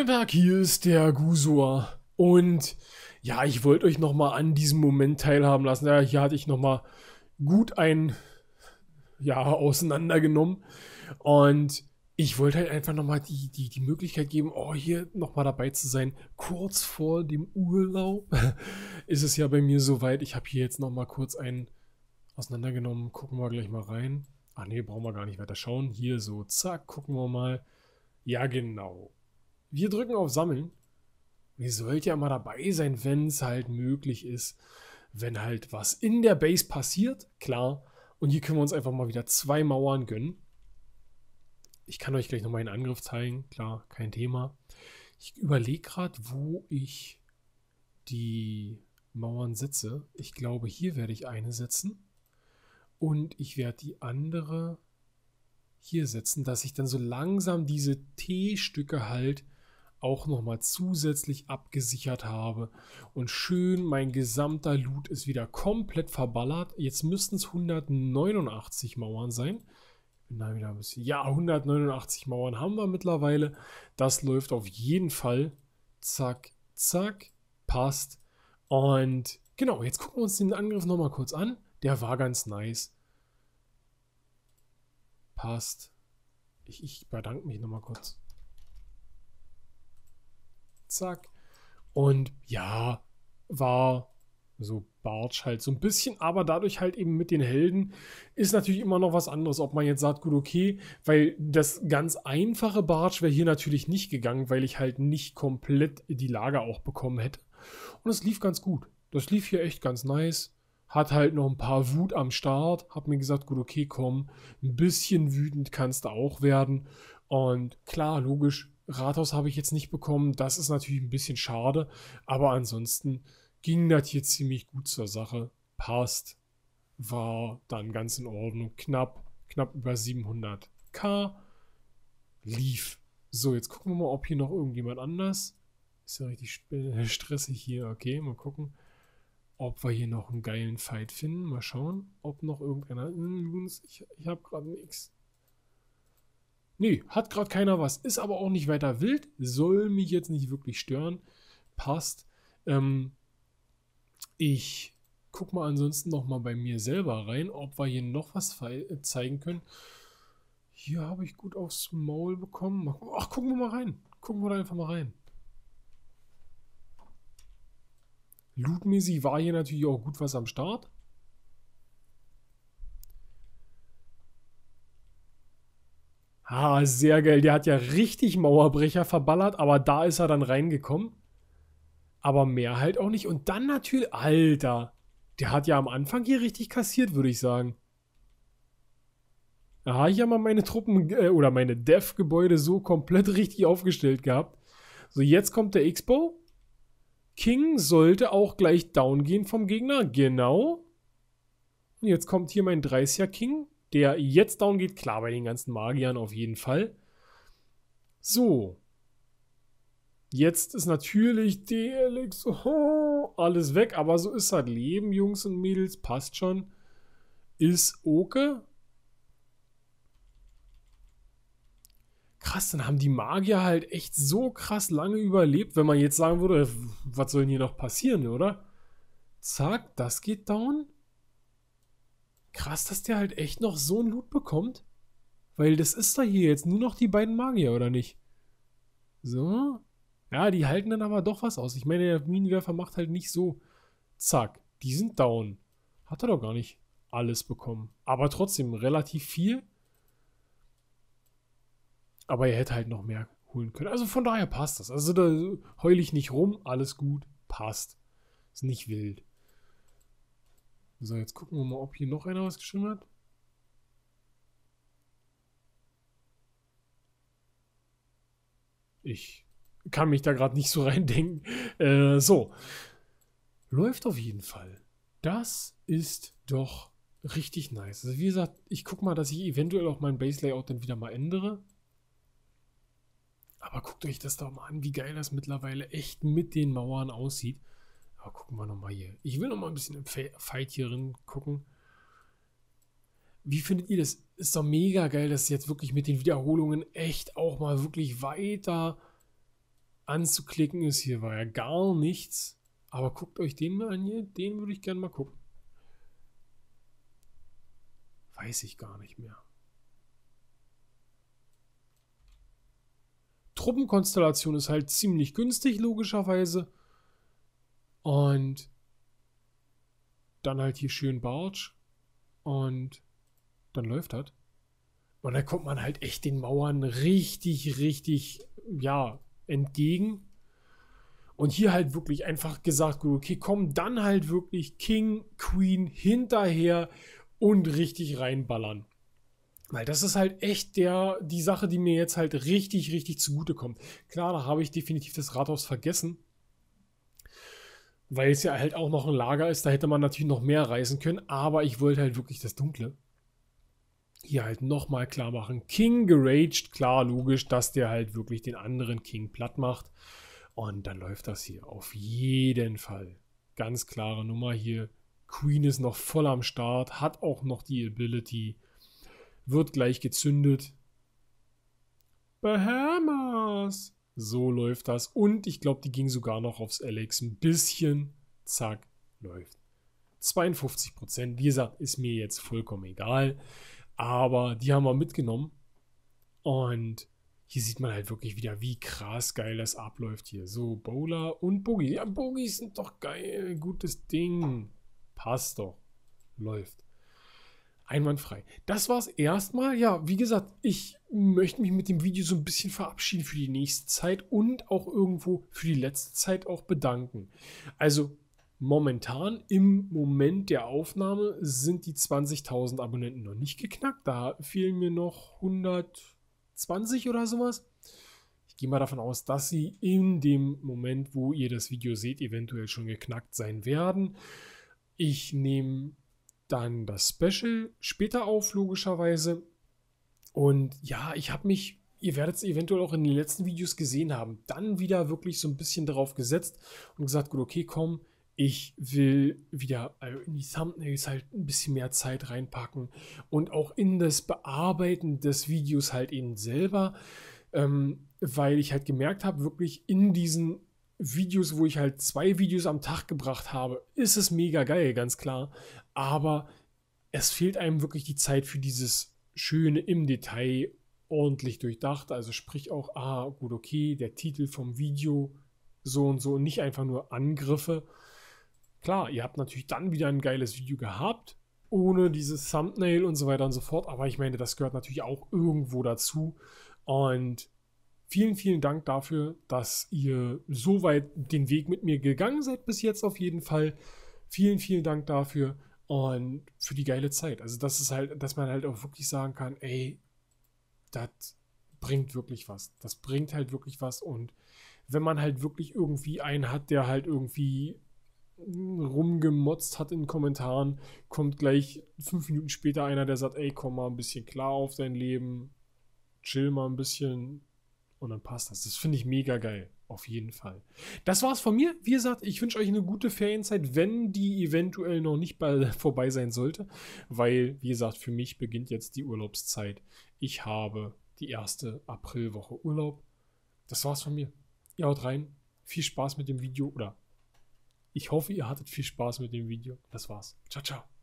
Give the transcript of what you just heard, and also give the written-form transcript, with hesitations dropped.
Tag, hier ist der Gusur. Und ja, ich wollte euch nochmal an diesem Moment teilhaben lassen. Ja, hier hatte ich nochmal gut auseinandergenommen. Und ich wollte halt einfach nochmal die Möglichkeit geben, hier nochmal dabei zu sein. Kurz vor dem Urlaub ist es ja bei mir soweit. Ich habe hier jetzt nochmal kurz einen auseinandergenommen. Gucken wir gleich mal rein. Ach nee, brauchen wir gar nicht weiter schauen. Hier so, zack, gucken wir mal. Ja, genau. Wir drücken auf Sammeln. Ihr sollt ja mal dabei sein, wenn es halt möglich ist. Wenn halt was in der Base passiert, klar. Und hier können wir uns einfach mal wieder 2 Mauern gönnen. Ich kann euch gleich noch mal einen Angriff zeigen, klar, kein Thema. Ich überlege gerade, wo ich die Mauern setze. Ich glaube, hier werde ich eine setzen. Und ich werde die andere hier setzen, dass ich dann so langsam diese T-Stücke halt auch nochmal zusätzlich abgesichert habe. Und schön, mein gesamter Loot ist wieder komplett verballert. Jetzt müssten es 189 Mauern sein. Bin da wieder ein bisschen. Ja, 189 Mauern haben wir mittlerweile. Das läuft auf jeden Fall. Zack, zack, passt. Und genau, jetzt gucken wir uns den Angriff nochmal kurz an. Der war ganz nice. Passt. Ich bedanke mich nochmal kurz. Zack. Und ja, war so Bartsch halt so ein bisschen, aber dadurch halt eben mit den Helden ist natürlich immer noch was anderes, ob man jetzt sagt, gut, okay, weil das ganz einfache Bartsch wäre hier natürlich nicht gegangen, weil ich halt nicht komplett die Lager auch bekommen hätte. Und es lief ganz gut. Das lief hier echt ganz nice. Hat halt noch ein paar Wut am Start. Hab mir gesagt, gut, okay, komm, ein bisschen wütend kannst du auch werden. Und klar, logisch, Rathaus habe ich jetzt nicht bekommen. Das ist natürlich ein bisschen schade. Aber ansonsten ging das hier ziemlich gut zur Sache. Passt. War dann ganz in Ordnung. Knapp über 700k. Lief. So, jetzt gucken wir mal, ob hier noch irgendjemand anders. Ist ja richtig stressig hier. Okay, mal gucken, ob wir hier noch einen geilen Fight finden. Mal schauen, ob noch irgendeiner. Ich habe gerade nichts. Nee, hat gerade keiner was. Ist aber auch nicht weiter wild. Soll mich jetzt nicht wirklich stören. Passt. Ich guck mal ansonsten noch mal bei mir selber rein, ob wir hier noch was zeigen können. Hier habe ich gut aufs Maul bekommen. Ach, gucken wir mal rein. Gucken wir da einfach mal rein. Lootmäßig war hier natürlich auch gut was am Start. Ah, sehr geil. Der hat ja richtig Mauerbrecher verballert, aber da ist er dann reingekommen. Aber mehr halt auch nicht. Und dann natürlich, Alter, der hat ja am Anfang hier richtig kassiert, würde ich sagen. Da habe ich ja mal meine Truppen oder meine Dev-Gebäude so komplett richtig aufgestellt gehabt. So, jetzt kommt der X-Bow. King sollte auch gleich down gehen vom Gegner. Genau. Und jetzt kommt hier mein 30er King, der jetzt down geht. Klar, bei den ganzen Magiern auf jeden Fall. So. Jetzt ist natürlich DLX alles weg, aber so ist halt Leben, Jungs und Mädels. Passt schon. Ist okay. Krass, dann haben die Magier halt echt so krass lange überlebt, wenn man jetzt sagen würde, was soll denn hier noch passieren, oder? Zack, das geht down. Krass, dass der halt echt noch so ein Loot bekommt. Weil das ist da hier jetzt nur noch die beiden Magier, oder nicht? So. Ja, die halten dann aber doch was aus. Ich meine, der Minenwerfer macht halt nicht so. Zack, die sind down. Hat er doch gar nicht alles bekommen. Aber trotzdem relativ viel. Aber er hätte halt noch mehr holen können. Also von daher passt das. Also da heule ich nicht rum. Alles gut. Passt. Ist nicht wild. So, jetzt gucken wir mal, ob hier noch einer was geschrieben hat. Ich kann mich da gerade nicht so reindenken. So. Läuft auf jeden Fall. Das ist doch richtig nice. Also wie gesagt, ich gucke mal, dass ich eventuell auch mein Base-Layout dann wieder mal ändere. Aber guckt euch das doch mal an, wie geil das mittlerweile echt mit den Mauern aussieht. Aber gucken wir nochmal hier. Ich will nochmal ein bisschen im Fight hier drin gucken. Wie findet ihr das? Ist doch mega geil, dass jetzt wirklich mit den Wiederholungen echt auch mal wirklich weiter anzuklicken ist. Hier war ja gar nichts. Aber guckt euch den mal an hier. Den würde ich gerne mal gucken. Weiß ich gar nicht mehr. Truppenkonstellation ist halt ziemlich günstig, logischerweise. Und dann halt hier schön Barge. Und dann läuft das. Und dann kommt man halt echt den Mauern richtig, ja, entgegen. Und hier halt wirklich einfach gesagt, okay, komm, dann halt wirklich King, Queen hinterher und richtig reinballern. Weil das ist halt echt die Sache, die mir jetzt halt richtig zugute kommt. Klar, da habe ich definitiv das Rathaus vergessen. Weil es ja halt auch noch ein Lager ist, da hätte man natürlich noch mehr reisen können. Aber ich wollte halt wirklich das Dunkle. Hier halt nochmal klar machen. King geraged, klar, logisch, dass der halt wirklich den anderen King platt macht. Und dann läuft das hier auf jeden Fall. Ganz klare Nummer hier. Queen ist noch voll am Start, hat auch noch die Ability. Wird gleich gezündet. Bahamas! So läuft das. Und ich glaube, die ging sogar noch aufs Alex ein bisschen. Zack, läuft. 52%. Wie gesagt, ist mir jetzt vollkommen egal. Aber die haben wir mitgenommen. Und hier sieht man halt wirklich wieder, wie krass geil das abläuft hier. So, Bowler und Boogie. Ja, Boogies sind doch geil. Gutes Ding. Passt doch. Läuft. Einwandfrei. Das war's erstmal. Ja, wie gesagt, ich möchte mich mit dem Video so ein bisschen verabschieden für die nächste Zeit und auch irgendwo für die letzte Zeit auch bedanken. Also momentan, im Moment der Aufnahme, sind die 20.000 Abonnenten noch nicht geknackt. Da fehlen mir noch 120 oder sowas. Ich gehe mal davon aus, dass sie in dem Moment, wo ihr das Video seht, eventuell schon geknackt sein werden. Ich nehme dann das Special später auf, logischerweise. Und ja, ich habe mich, ihr werdet es eventuell auch in den letzten Videos gesehen haben, dann wieder wirklich so ein bisschen darauf gesetzt und gesagt, gut, okay, komm, ich will wieder in die Thumbnails halt ein bisschen mehr Zeit reinpacken und auch in das Bearbeiten des Videos halt eben selber, weil ich halt gemerkt habe, wirklich in diesen Videos, wo ich halt 2 Videos am Tag gebracht habe, ist es mega geil, ganz klar. Aber es fehlt einem wirklich die Zeit für dieses schöne im Detail ordentlich durchdacht. Also sprich auch, gut, okay, der Titel vom Video so und so und nicht einfach nur Angriffe. Klar, ihr habt natürlich dann wieder ein geiles Video gehabt, ohne dieses Thumbnail und so weiter und so fort. Aber ich meine, das gehört natürlich auch irgendwo dazu. Und vielen Dank dafür, dass ihr so weit den Weg mit mir gegangen seid bis jetzt auf jeden Fall. Vielen Dank dafür und für die geile Zeit. Also das ist halt, dass man halt auch wirklich sagen kann, ey, das bringt wirklich was. Das bringt halt wirklich was und wenn man halt wirklich irgendwie einen hat, der halt irgendwie rumgemotzt hat in den Kommentaren, kommt gleich 5 Minuten später einer, der sagt, ey, komm mal ein bisschen klar auf dein Leben, chill mal ein bisschen, und dann passt das. Das finde ich mega geil. Auf jeden Fall. Das war's von mir. Wie gesagt, ich wünsche euch eine gute Ferienzeit, wenn die eventuell noch nicht bald vorbei sein sollte. Weil, wie gesagt, für mich beginnt jetzt die Urlaubszeit. Ich habe die erste Aprilwoche Urlaub. Das war's von mir. Ihr haut rein. Viel Spaß mit dem Video. Oder ich hoffe, ihr hattet viel Spaß mit dem Video. Das war's. Ciao, ciao.